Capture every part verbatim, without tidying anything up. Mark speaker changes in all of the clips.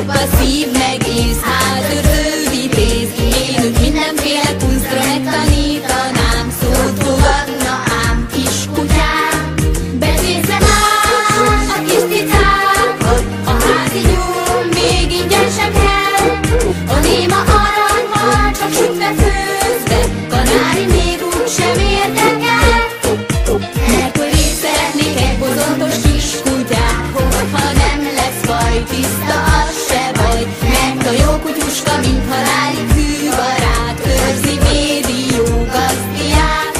Speaker 1: csupa szív meg ész, hát őrző vitéz. Én őt mindenféle kunsztra megtanítanám, szót fogadna ám kiskutyám. Becézze már a kis cicát, hogy a házi nyúl még ingyen sem kell. A néma aranyhal csak sütve főzve, kanári még úgy sem érdekel. Mert hogy én szeretnék egy bozontos kiskutyát, hogyha nem lesz baj, tiszta az se baj. Mert a jó kutyuska, mint halálig hűbarát, őrzi, védi jó gazdiát.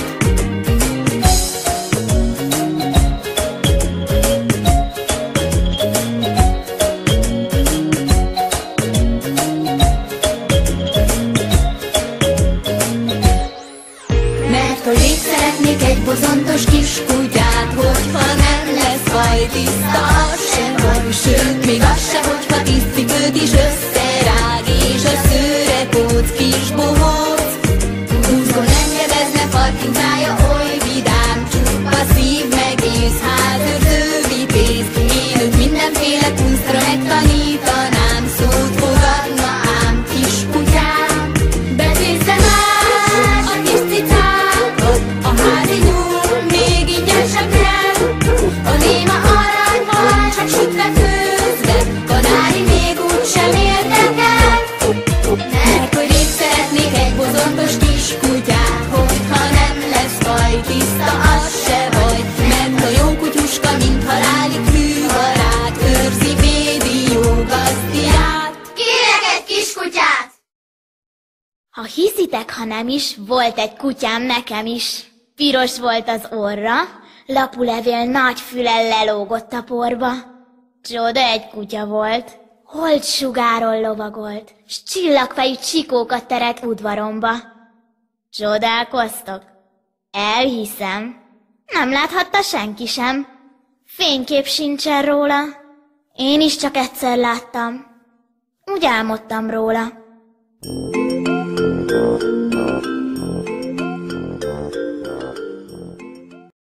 Speaker 1: Mert hogy én szeretnék egy bozontos kiskutyát, hogyha nem lesz baj, tiszta az sem baj. Sőt, még az se, hogyha tíz cipőt is összerág, és a szőre kóc kis bohóc. Húzgon engedezne, farkintája oly vidám, csupa szív meg ész, hát őrző vitéz. Én őt mindenféle kunsztra megtanítanám, szót fogadna ám kiskutyám. Becézze már a kis cicát, hogy a házi nyúl még ingyen sem kell. A néma aranyhal csak sütve főzve, kanári még úgy sem érdekel. Mert hogy én szeretnék egy bozontos kiskutyát, hogyha nem lesz baj, tiszta az se baj. Mert a jó kutyuska, mint halálig hűbarát, őrzi, védi jó gazdiát.
Speaker 2: Kérek egy kiskutyát!
Speaker 3: Ha hiszitek, ha nem is, volt egy kutyám nekem is. Piros volt az orra, lapulevél nagy füle lelógott a porba. Csoda egy kutya volt, holt sugáron lovagolt, s csillagfejű csikókat terelt udvaromba. Csodálkoztok? Elhiszem. Nem láthatta senki sem. Fénykép sincsen róla. Én is csak egyszer láttam. Úgy álmodtam róla.